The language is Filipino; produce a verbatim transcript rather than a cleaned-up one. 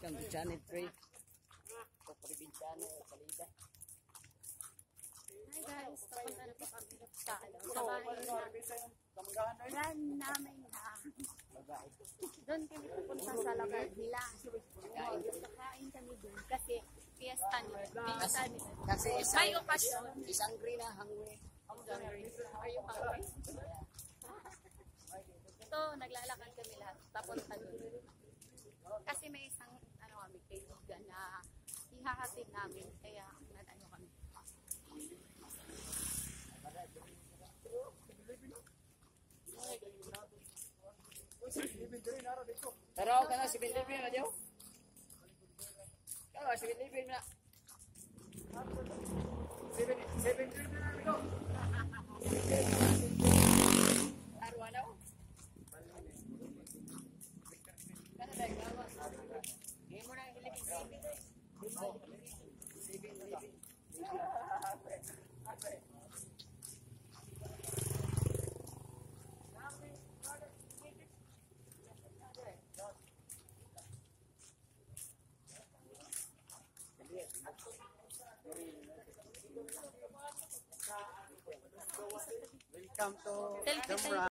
ng Janet Drake. Ito, probinsyaano, salida. Hi guys, papunta na po kami sa, ano, sa bahay na ran namin na. Doon kami pupunta sa lugar nila. Kakain kami doon kasi fiesta nila. Fiesta nila. Kasi isang, May okasyon. isang green na hungry. Are you hungry? Ito, naglalakad kami lahat. Papunta doon. Kasi may isang ano kami, kaibigan na ihahatid namin. Kaya nag-ano kami. Pero ka na, si Bilibin na diyo. Kaya, si Bilibin na. Si Bilibin na diyo. Arwa na o. Kana ba, gawas. Hindi mo na ang Bilibin. Bilibin, Bilibin. Welcome to Jamra.